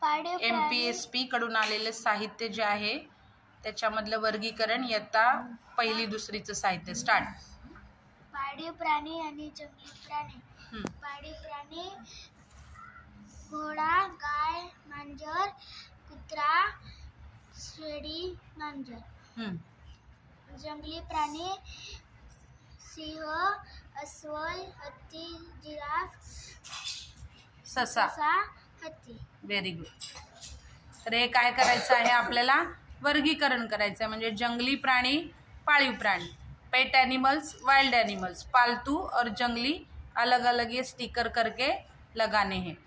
MPSP कडून आलेले साहित्य जे आहे त्याच्यामधलं वर्गीकरण इयत्ता पहिली दुसरीचं साहित्य. स्टार्ट. पाळीव प्राणी आणि जंगली प्राणी. पाळीव प्राणी घोडा, गाय, मांजर, कुत्रा, शेळी, मांजर. जंगली प्राणी सिंह, अस्वल, हत्ती, जिराफ, ससा, हत्ती. Very good. तर हे काय करायचं आहे आपल्याला? वर्गीकरण करायचं आहे. म्हणजे जंगली प्राणी, पाळीव प्राणी, पेट एनिमल्स, वाइल्ड एनिमल्स, पालतू और जंगली, अलग अलग ये स्टिकर करके लगाने हैं.